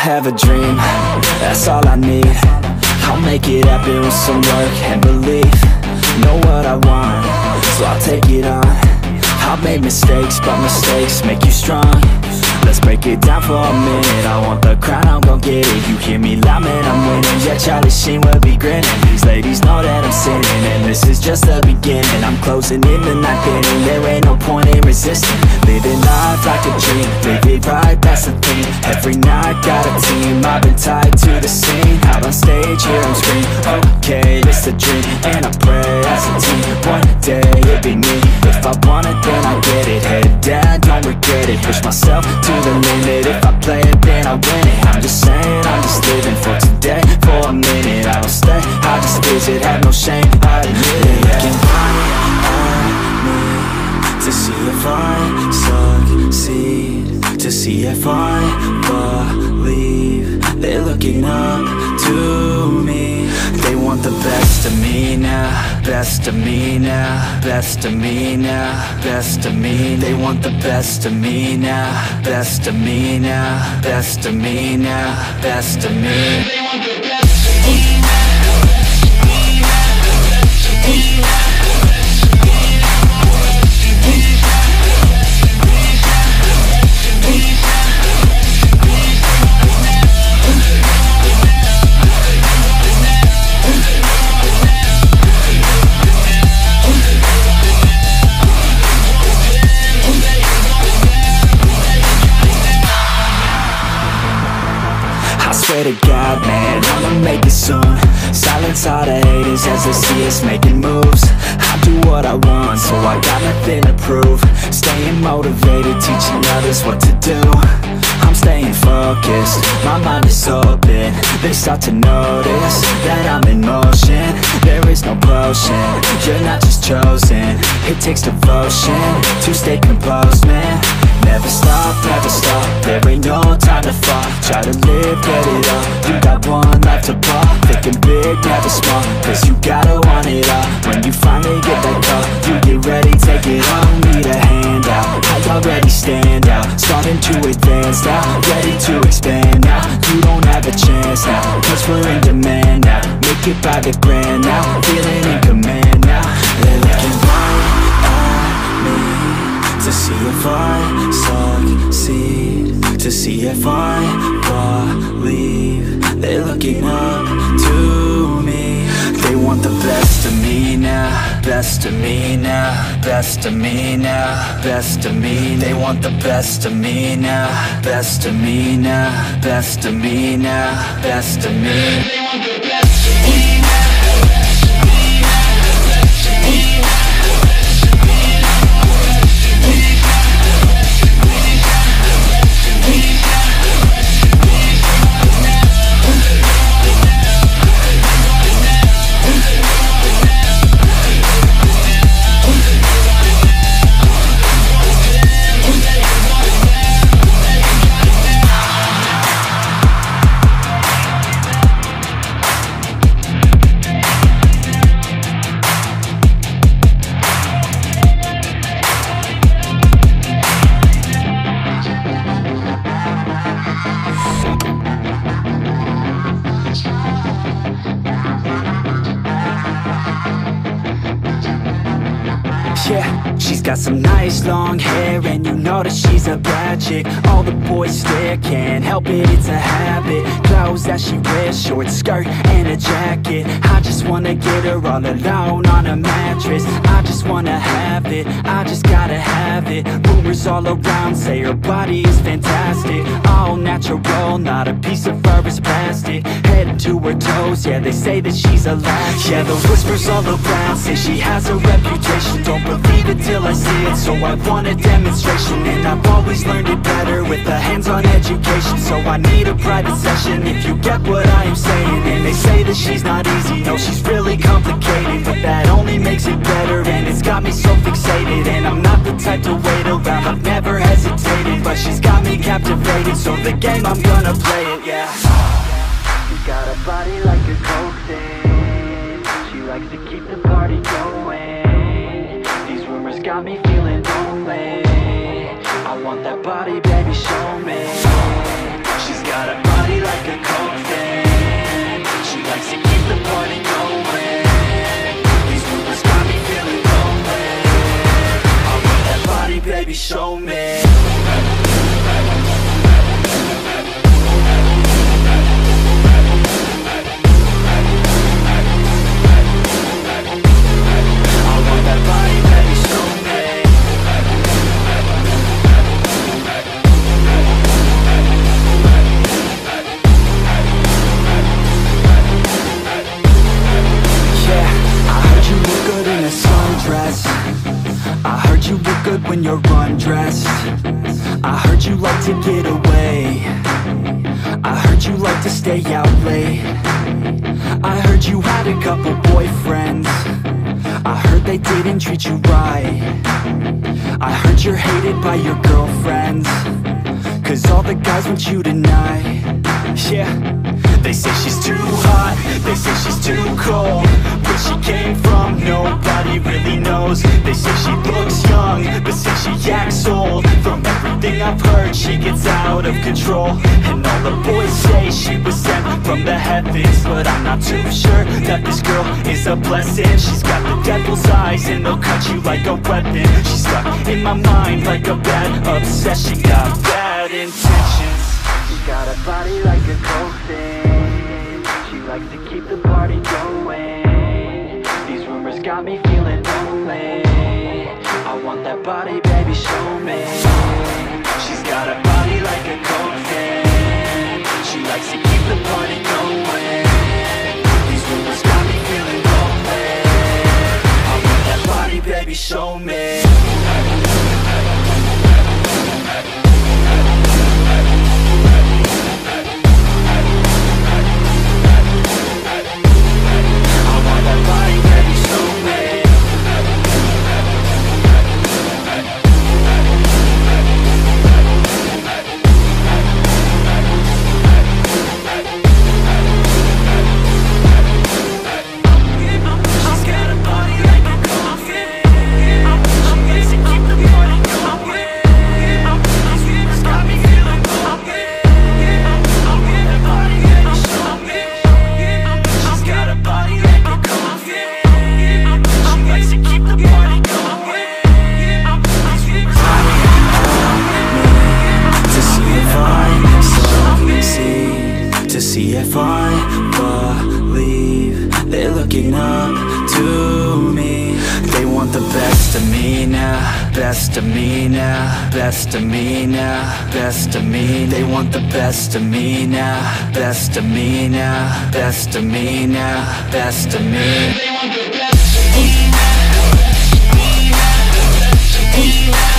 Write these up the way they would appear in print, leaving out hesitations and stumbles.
have a dream, that's all I need. I'll make it happen with some work and belief. Know what I want, so I'll take it on. I've made mistakes, but mistakes make you strong. Let's break it down for a minute. I want the crown, I'm gon' get it. You hear me loud, man, I'm winning. Yeah, Charlie Sheen will be grinning. These ladies know that I'm sinning, and this is just the beginning. I'm closing in the night inning. There ain't no point in resisting. Living life like a dream, live it right, that's the thing. Every night, got a team, I've been tied to the scene. Out on stage, here I'm screaming, okay, it's a dream. And I pray as a team, one day it'll be me. If I want it, then I get it. Head down, don't regret it. Push myself to the limit. If I play it, then I win it. I'm just saying, I'm just living for today. For a minute, I don't stay, I just visit. Have no shame, I admit it. Looking right at me to see if I succeed, to see if I believe. They're looking up to me. They want the best of me now, best of me now, best of me now, best of me. They want the best of me now, best of me now, best of me now, best of me. They want the best of me now. Swear to God, man, I'ma make it soon. Silence all the haters as they see us making moves. I do what I want, so I got nothing to prove. Staying motivated, teaching others what to do. I'm staying focused, my mind is open. They start to notice that I'm in motion. There is no potion, you're not just chosen. It takes devotion to stay composed, man. Never stop, there ain't no time to fall. Try to live, get it up, you got one life to ball. Thinking big, never small, cause you gotta want it all. When you finally get that call, you get ready, take it on. Need a handout, I already stand out. Starting to advance now, ready to expand now. You don't have a chance now, cause we're in demand now. Make it by the grand now, feeling in command now. They're looking right at me to see if I succeed, to see if I believe. They're looking up to me. They want the best of me now, best of me now, best of me now, best of me. They want the best of me now, best of me now, best of me now, best of me. They want the best of me now. Yeah, she's got some nice long hair, and you know that she's a bad chick. All the boys stare, can't help it, it's a habit. Clothes that she wears, short skirt and a jacket. I just wanna get her all alone on a mattress. I just wanna have it, I just gotta have it. Rumors all around say her body is fantastic. All natural, not a piece of fur is plastic. Head to her toes, yeah, they say that she's a latch. Yeah, the whispers all around say she has a reputation. Don't believe it till I see it, so I want a demonstration. And I've always learned it better with a hands-on education. So I need a private session if you get what I am saying. And they say that she's not easy, no, she's really complicated. But that only makes it better, and it's got me so fixated. And I'm not the type to wait around, I've never hesitated. But she's got me captivated, so the game, I'm gonna play it, yeah. She's got a body like a coke thing. She likes to keep the party going. These rumors got me feeling lonely. I want that body, baby, show me. She's got a body like when you're undressed. I heard you like to get away. I heard you like to stay out late. I heard you had a couple boyfriends. I heard they didn't treat you right. I heard you're hated by your girlfriends, 'cause all the guys want you tonight. Yeah, they say she's too hot, they say she's too cold. Where she came from, nobody really knows. They say she looks young, but say she acts old. From everything I've heard, she gets out of control. And all the boys say she was sent from the heavens, but I'm not too sure that this girl is a blessing. She's got the devil's eyes and they'll cut you like a weapon. She's stuck in my mind like a bad obsession. Got bad intentions. She's got a body like a coffin. She likes to keep the party going. These rumors got me feeling lonely. I want that body, baby, show me. She's got a body like a coffin. She likes to keep the party going. These rumors got me feeling lonely. I want that body, baby, show me. See if I believe they're looking up to me. They want the best of me now, best of me now, best of me now, best of me. They want the best of me now, best of me now, best of me now, best of me. They want the best of me now, best of me now, best of me now.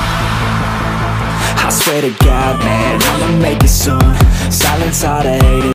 I swear to God, man, I'ma make it soon. Silence all the haters.